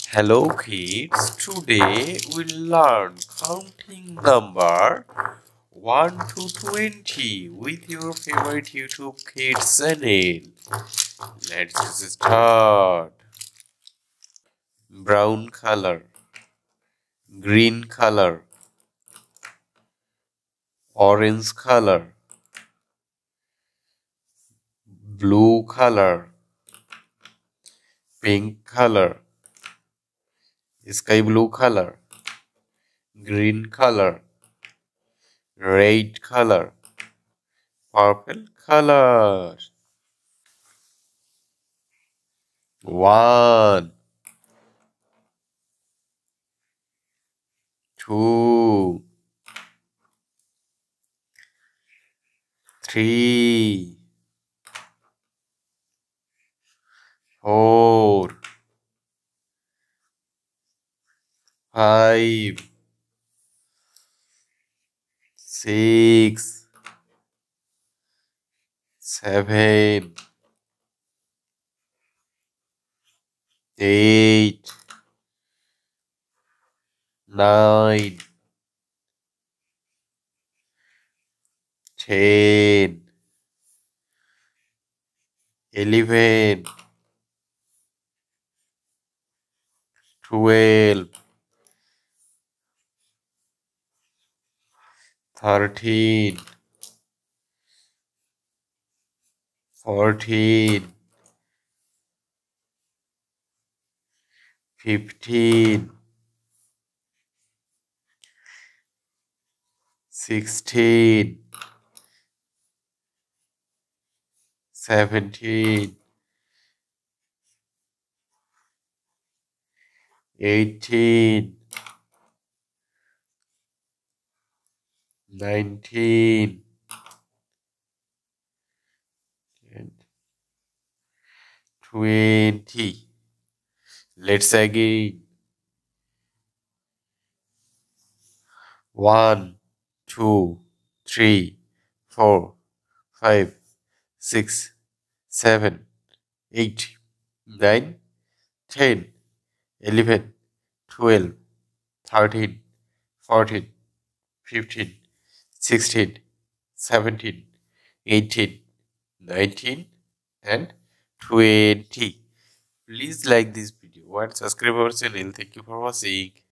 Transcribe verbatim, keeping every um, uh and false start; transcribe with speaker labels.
Speaker 1: Hello kids, today we'll learn counting number one to twenty with your favorite YouTube kids channel. Let's start. Brown color, green color, orange color, blue color, pink color, sky blue color, green color, red color, purple color. One, two, three, four, five, six, seven, eight, nine, ten, eleven, twelve, thirteen, fourteen, fifteen, sixteen, seventeen, eighteen, nineteen, and twenty. Let's again. One, two, three, four, five, six, seven, eight, nine, ten, eleven, twelve, thirteen, fourteen, fifteen, sixteen, seventeen, eighteen, nineteen, and twenty. Please like this video and subscribe our channel. Thank you for watching.